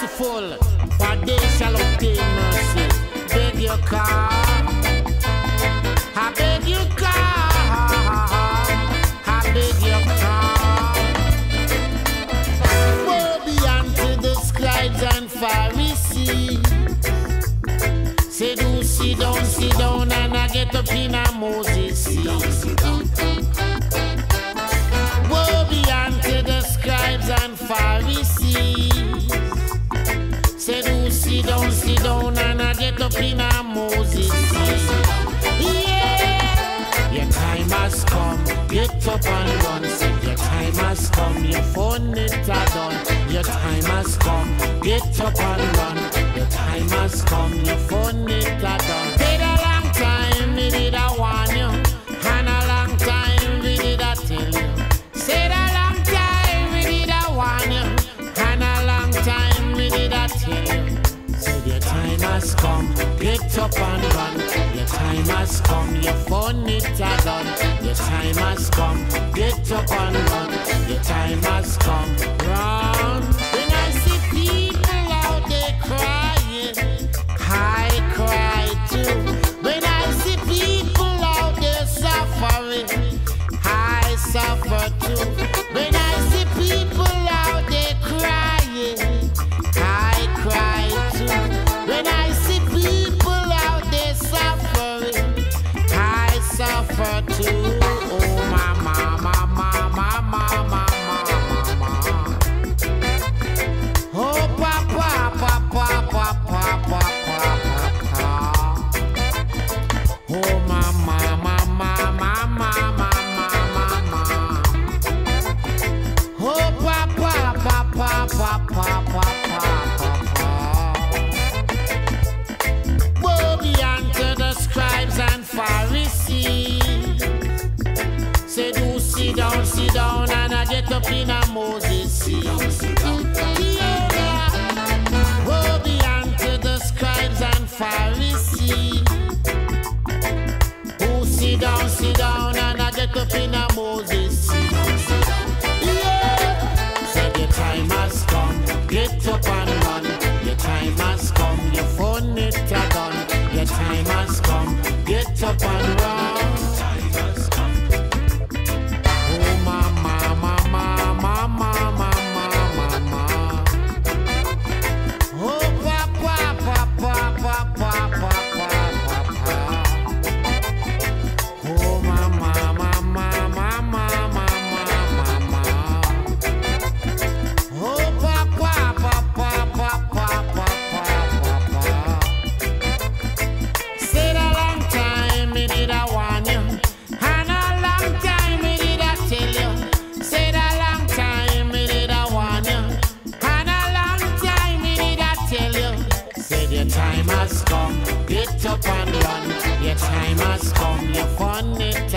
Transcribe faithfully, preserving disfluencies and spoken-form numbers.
full, for they shall obtain mercy. Beg your car, I beg your car, I beg your car. Woe be unto the scribes and Pharisees. Say do sit down, sit down, and I get up in a Moses seat. Woe be unto the scribes and Pharisees. Say do sit down, sit down, and I get up in a Moses seat. Yeah, your time has come. Get up and run. Say your time has come. Your phone it a done. Your time has come. Get up and run. Your time has come. Your phone it a done. Take a long time, me did I warn you, and a long time we did I tell you. Said a long time we did I warn you, and a long time we did I tell you. Said your time has come, get up and run. Your time has come, your phone it a done. Your time has come, get up and run. Your time has come, run. When I see people out there crying, I cry too. When I see people out there suffering, I suffer too. When I see people out there crying, I cry too. When I see people out there suffering, I suffer too. Oh mama, mama, mama, mama, mama. Oh papa, papa, papa, papa. Oh mama, mama, mama, mama, mama. Oh papa, papa, papa, papa, papa. Woe be unto the scribes and Pharisees. Say do sit down, sit down, and I get up in a Moses seat. Yeah. Woe be unto the scribes and Pharisees. Who sit down, sit down, and I get up in a Moses seat. Yeah. Say your time has come, get up and run. Your time has come, your phone it a done. Your time has come, get up and run. Oh mama, mama, mama, mama, mama. Oh papa, papa, papa, papa, papa. Oh mama, mama, mama, mama, mama. Oh papa, papa, papa, papa, papa. Said a long time me did I warn you, and a long time me did I tell you. Said a long time me did I warn you, and a long time me did I tell you. Said your time has come, get up and run. Your time has come, your fun it